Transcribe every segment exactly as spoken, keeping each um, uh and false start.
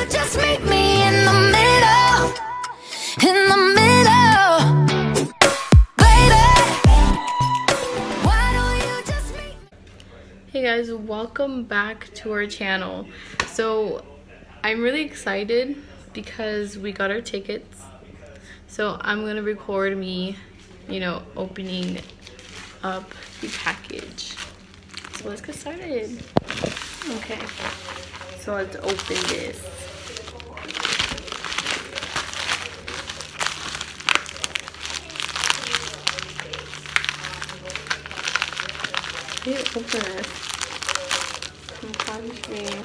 you just meet me in the middle? In the middle, baby. Why don't you just meet me? Hey guys, welcome back to our channel. So I'm really excited because we got our tickets. So I'm gonna record me, you know, opening up the package. So let's get started. Okay, so let's open this. Hey, open it. Some country.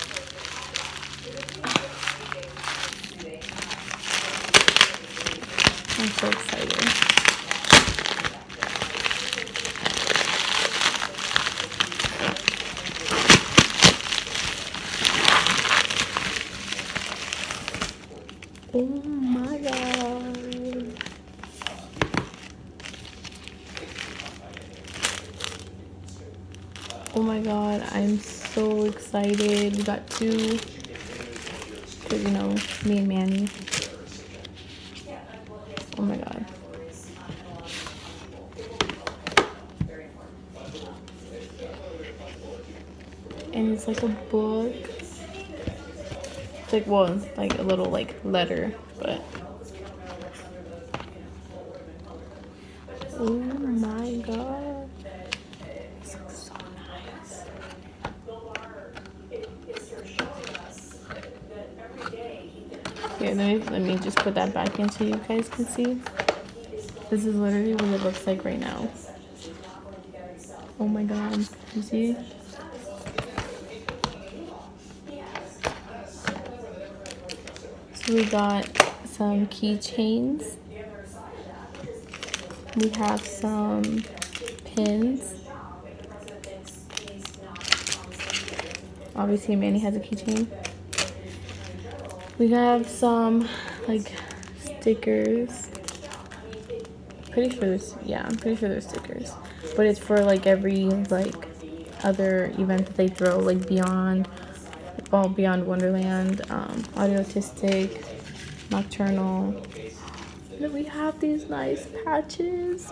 I'm so excited. Oh my god. Oh my god, I'm so excited. We got two. Because, you know, me and Manny. Oh my god. And it's like a book. It's like, well, like a little like letter, but. Oh my god. This looks so nice. Here, let me, let me just put that back in so you guys can see. This is literally what it looks like right now. Oh my god. You see? So we got some keychains. We have some pins. Obviously, Manny has a keychain. We have some like stickers. Pretty sure there's, yeah, I'm pretty sure there's stickers. But it's for like every like other event that they throw, like Beyond, well, Beyond Wonderland, um, Audiotistic, Nocturnal. And we have these nice patches.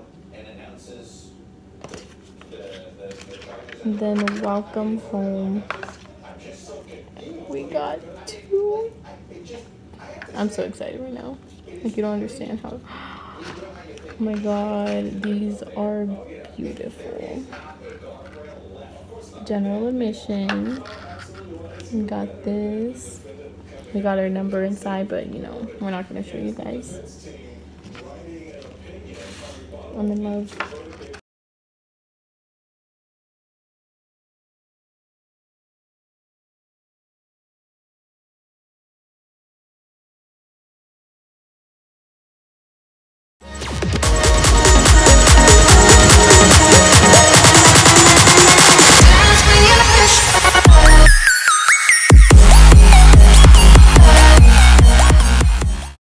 And then Welcome Home. We got two. I'm so excited right now. Like, you don't understand how. Oh my god, these are beautiful. General admission. We got this. We got our number inside, but you know, we're not gonna show you guys. I'm in love.